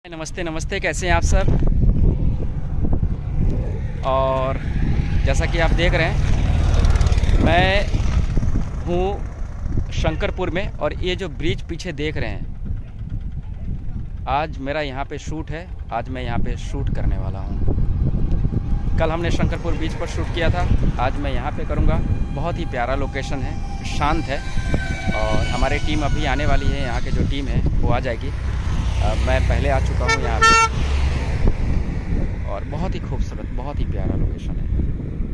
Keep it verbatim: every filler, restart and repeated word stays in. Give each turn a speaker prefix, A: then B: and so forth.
A: नमस्ते नमस्ते, कैसे हैं आप सब। और जैसा कि आप देख रहे हैं, मैं हूँ शंकरपुर में और ये जो ब्रिज पीछे देख रहे हैं, आज मेरा यहाँ पे शूट है। आज मैं यहाँ पे शूट करने वाला हूँ। कल हमने शंकरपुर ब्रिज पर शूट किया था, आज मैं यहाँ पे करूँगा। बहुत ही प्यारा लोकेशन है, शांत है और हमारी टीम अभी आने वाली है। यहाँ की जो टीम है वो आ जाएगी। मैं पहले आ चुका हूँ यहाँ पे और बहुत ही खूबसूरत, बहुत ही प्यारा लोकेशन है।